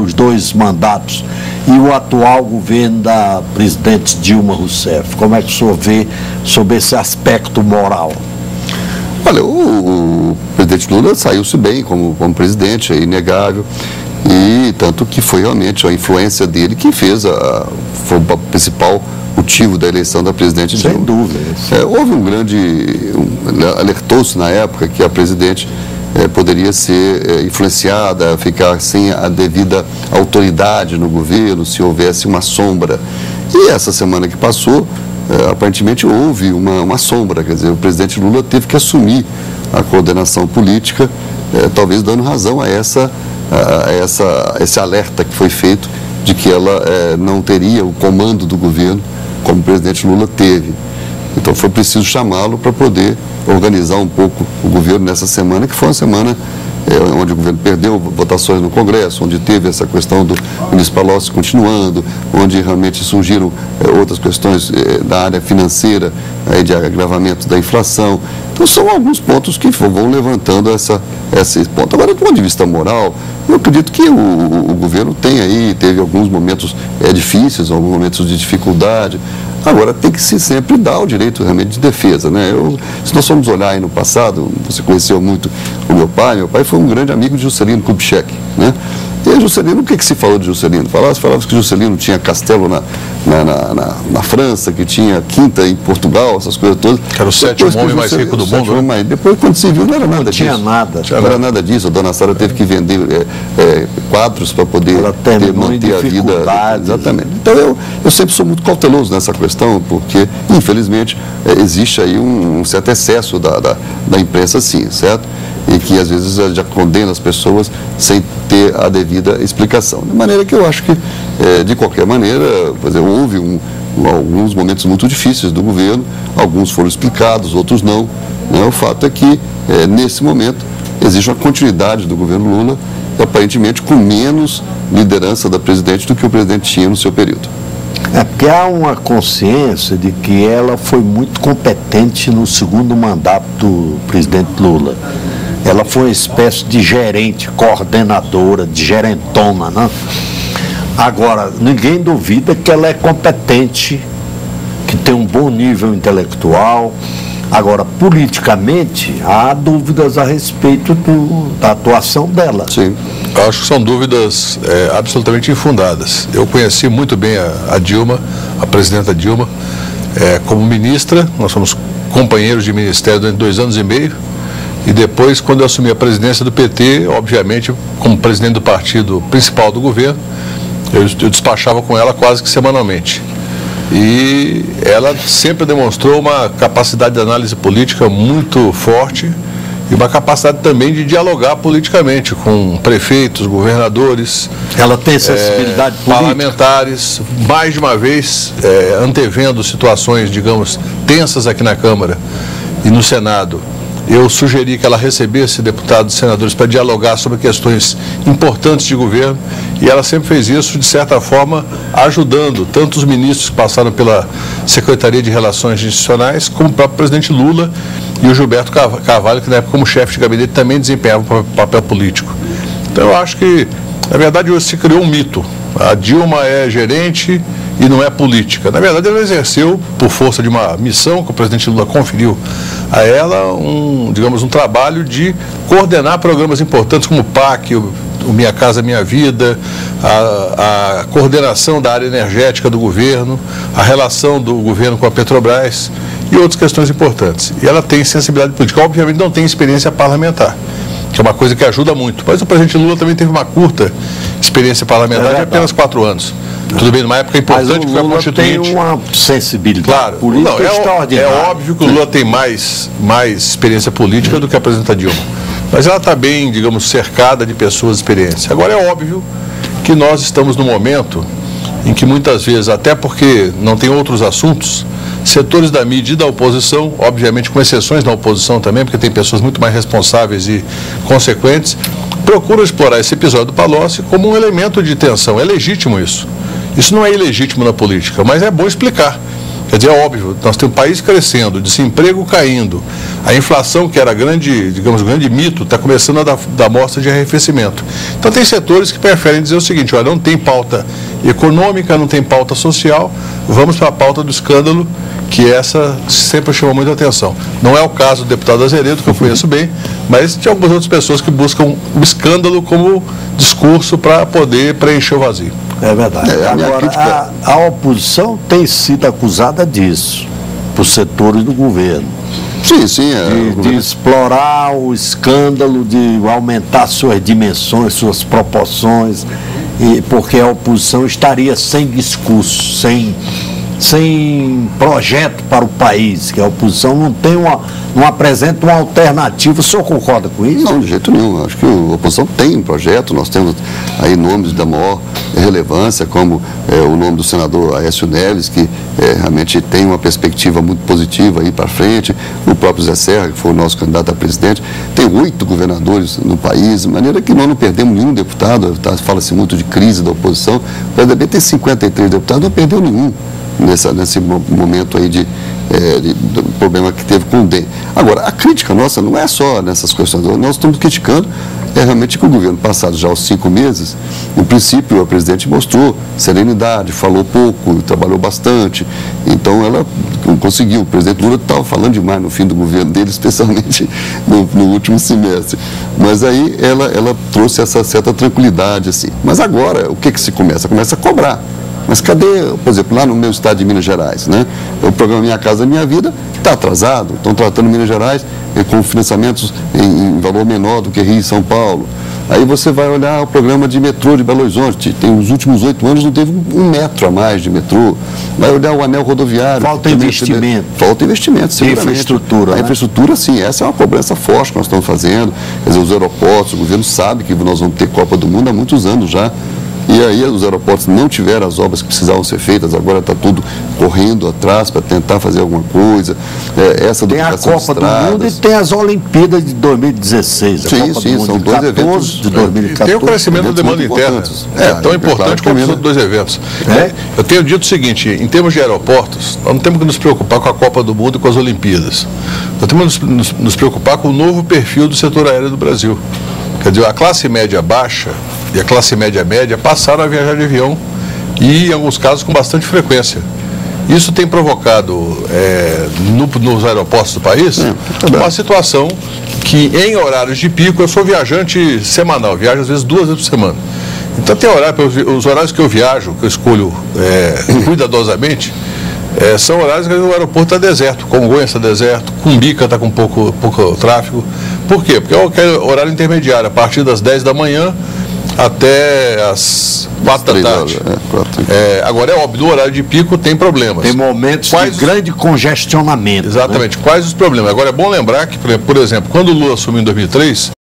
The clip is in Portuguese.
os 2 mandatos e o atual governo da presidente Dilma Rousseff? Como é que o senhor vê sobre esse aspecto moral? Olha, o presidente Lula saiu-se bem como presidente, é inegável, e tanto que foi realmente a influência dele que foi o principal motivo da eleição da presidente Dilma. Sem dúvida. Houve alertou-se na época que a presidente poderia ser influenciada, ficar sem a devida autoridade no governo, se houvesse uma sombra. E essa semana que passou, aparentemente houve uma sombra, quer dizer, o presidente Lula teve que assumir a coordenação política, talvez dando razão a esse alerta que foi feito de que ela não teria o comando do governo como o presidente Lula teve. Então foi preciso chamá-lo para poder organizar um pouco o governo nessa semana, que foi uma semana onde o governo perdeu votações no Congresso, onde teve essa questão do ministro Palocci continuando, onde realmente surgiram outras questões da área financeira, de agravamento da inflação. Então são alguns pontos que vão levantando esse ponto. Agora, do ponto de vista moral, eu acredito que o governo teve alguns momentos difíceis, alguns momentos de dificuldade. Agora, tem que se sempre dar o direito realmente de defesa, né? Se nós formos olhar aí no passado, você conheceu muito o meu pai foi um grande amigo de Juscelino Kubitschek, né? E Juscelino, o que se falou de Juscelino? Falava que Juscelino tinha castelo na França, que tinha quinta em Portugal, essas coisas todas. Que era o 7º homem mais rico do mundo, né? Depois, quando se viu, não era nada disso. Não era nada disso. A dona Sara teve que vender quadros para poder manter a vida. Exatamente. Então, eu sempre sou muito cauteloso nessa questão, porque, infelizmente, existe aí um certo excesso da imprensa, sim, certo? E que, às vezes, já condena as pessoas sem ter a devida explicação. De maneira que eu acho que, de qualquer maneira, houve alguns momentos muito difíceis do governo, alguns foram explicados, outros não. Né? O fato é que, nesse momento, existe uma continuidade do governo Lula, aparentemente com menos liderança da presidente do que o presidente tinha no seu período. Porque há uma consciência de que ela foi muito competente no segundo mandato do presidente Lula. Ela foi uma espécie de gerente, coordenadora, de gerentona, né? Agora, ninguém duvida que ela é competente, que tem um bom nível intelectual. Agora, politicamente, há dúvidas a respeito da atuação dela. Sim. Eu acho que são dúvidas absolutamente infundadas. Eu conheci muito bem a Dilma, a presidenta Dilma, como ministra. Nós somos companheiros de ministério durante 2 anos e meio. E depois, quando eu assumi a presidência do PT, obviamente, como presidente do partido principal do governo, eu despachava com ela quase que semanalmente. E ela sempre demonstrou uma capacidade de análise política muito forte e uma capacidade também de dialogar politicamente com prefeitos, governadores. Ela tem sensibilidade política. Parlamentares, mais de uma vez antevendo situações, digamos, tensas aqui na Câmara e no Senado. Eu sugeri que ela recebesse deputados e senadores para dialogar sobre questões importantes de governo, e ela sempre fez isso, de certa forma, ajudando tanto os ministros que passaram pela Secretaria de Relações Institucionais, como o próprio presidente Lula e o Gilberto Carvalho, que na época, como chefe de gabinete, também desempenhava um papel político. Então, eu acho que, na verdade, hoje se criou um mito. A Dilma é gerente e não é política. Na verdade, ela exerceu, por força de uma missão que o presidente Lula conferiu a ela, um trabalho de coordenar programas importantes como o PAC, o Minha Casa Minha Vida, a coordenação da área energética do governo, a relação do governo com a Petrobras e outras questões importantes. E ela tem sensibilidade política. Obviamente não tem experiência parlamentar, que é uma coisa que ajuda muito. Mas o presidente Lula também teve uma curta experiência parlamentar de apenas 4 anos. Tudo bem, numa época importante, que foi a Constituinte. Tem uma sensibilidade política extraordinária. É óbvio que o Lula tem mais experiência política do que a presidenta Dilma. Mas ela está bem, digamos, cercada de pessoas de experiência. Agora, é óbvio que nós estamos num momento em que muitas vezes, até porque não tem outros assuntos, setores da mídia e da oposição, obviamente com exceções da oposição também, porque tem pessoas muito mais responsáveis e consequentes, procuram explorar esse episódio do Palocci como um elemento de tensão. É legítimo isso. Isso não é ilegítimo na política, mas é bom explicar. Quer dizer, é óbvio, nós temos um país crescendo, desemprego caindo, a inflação, que era grande, digamos, grande mito, está começando a dar mostra de arrefecimento. Então tem setores que preferem dizer o seguinte: olha, não tem pauta econômica, não tem pauta social, vamos para a pauta do escândalo, que essa sempre chamou muita atenção. Não é o caso do deputado Azeredo, que eu conheço bem, mas tem algumas outras pessoas que buscam o escândalo como discurso para poder preencher o vazio. É verdade. Agora, a oposição tem sido acusada disso, por setores do governo. Sim, sim. De explorar o escândalo, de aumentar suas dimensões, suas proporções, porque a oposição estaria sem discurso, sem projeto para o país, que a oposição não apresenta uma alternativa. O senhor concorda com isso? Não, de jeito nenhum. Acho que a oposição tem um projeto, nós temos aí nomes da maior relevância, como o nome do senador Aécio Neves, que realmente tem uma perspectiva muito positiva aí para frente, o próprio Zé Serra, que foi o nosso candidato a presidente. Tem 8 governadores no país, de maneira que nós não perdemos nenhum deputado. Fala-se muito de crise da oposição, o PSDB tem 53 deputados, não perdeu nenhum nesse momento aí do problema que teve com o DEM. Agora, a crítica nossa não é só nessas questões, nós estamos criticando realmente que o governo passado já aos 5 meses, no princípio o presidente mostrou serenidade, falou pouco, trabalhou bastante, então ela conseguiu. O presidente Lula estava falando demais no fim do governo dele, especialmente no último semestre, mas aí ela trouxe essa certa tranquilidade assim. Mas agora, o que se começa? Começa a cobrar. Mas cadê, por exemplo, lá no meu estado de Minas Gerais, né? O programa Minha Casa Minha Vida está atrasado, estão tratando Minas Gerais com financiamentos em valor menor do que Rio e São Paulo. Aí você vai olhar o programa de metrô de Belo Horizonte, tem os últimos 8 anos não teve 1 metro a mais de metrô. Vai olhar o anel rodoviário. Falta investimento. Falta investimento, seguramente. Infraestrutura. A infraestrutura, sim, essa é uma cobrança forte que nós estamos fazendo. Quer dizer, os aeroportos, o governo sabe que nós vamos ter Copa do Mundo há muitos anos já. E aí os aeroportos não tiveram as obras que precisavam ser feitas, agora está tudo correndo atrás para tentar fazer alguma coisa. Tem a Copa do Mundo e tem as Olimpíadas de 2016. Sim, são 2 eventos de 2014. Tem o crescimento da demanda interna. É tão importante como os 2 eventos. Eu tenho dito o seguinte: em termos de aeroportos, nós não temos que nos preocupar com a Copa do Mundo e com as Olimpíadas. Nós temos que nos preocupar com o novo perfil do setor aéreo do Brasil. Quer dizer, a classe média baixa e a classe média passaram a viajar de avião e, em alguns casos, com bastante frequência. Isso tem provocado nos aeroportos do país uma situação que, em horários de pico, eu sou viajante semanal, viajo às vezes 2 vezes por semana. Então tem os horários que eu viajo, que eu escolho cuidadosamente, são horários que o aeroporto está deserto. Congonhas está deserto, Cumbica está com pouco tráfego. Por quê? Porque é o horário intermediário, a partir das 10 da manhã até as 4 da tarde. Agora é óbvio, no horário de pico tem problemas. Tem momentos de grande congestionamento. Exatamente. Né? Quais os problemas? Agora é bom lembrar que, por exemplo, quando o Lula assumiu em 2003,